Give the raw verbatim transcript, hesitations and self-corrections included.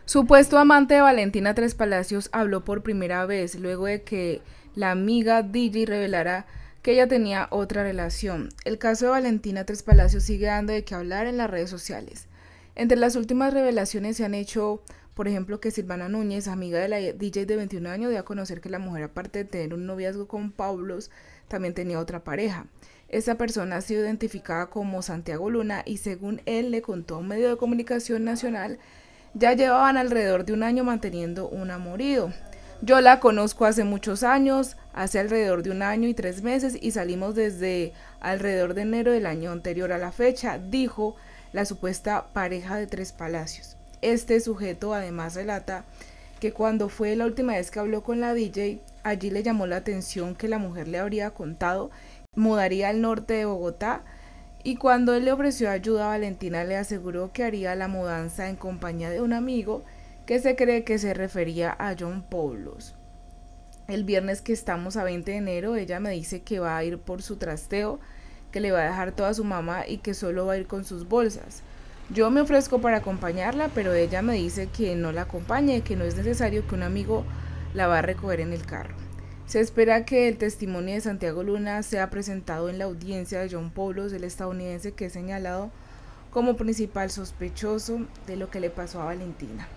Supuesto amante de Valentina Tres Palacios habló por primera vez luego de que la amiga D J revelara que ella tenía otra relación. El caso de Valentina Tres Palacios sigue dando de qué hablar en las redes sociales. Entre las últimas revelaciones se han hecho, por ejemplo, que Silvana Núñez, amiga de la D J de veintiún años, dio a conocer que la mujer, aparte de tener un noviazgo con Paulos, también tenía otra pareja. Esta persona ha sido identificada como Santiago Luna y según él le contó a un medio de comunicación nacional, ya llevaban alrededor de un año manteniendo un amorío. Yo la conozco hace muchos años, hace alrededor de un año y tres meses y salimos desde alrededor de enero del año anterior a la fecha, dijo la supuesta pareja de Tres Palacios. Este sujeto además relata que cuando fue la última vez que habló con la D J, allí le llamó la atención que la mujer le habría contado mudaría al norte de Bogotá y cuando él le ofreció ayuda, Valentina le aseguró que haría la mudanza en compañía de un amigo que se cree que se refería a John Paulos. El viernes que estamos a veinte de enero, ella me dice que va a ir por su trasteo, que le va a dejar toda su mamá y que solo va a ir con sus bolsas. Yo me ofrezco para acompañarla, pero ella me dice que no la acompañe, que no es necesario, que un amigo la va a recoger en el carro. Se espera que el testimonio de Santiago Luna sea presentado en la audiencia de John Paulos, el estadounidense que es señalado como principal sospechoso de lo que le pasó a Valentina.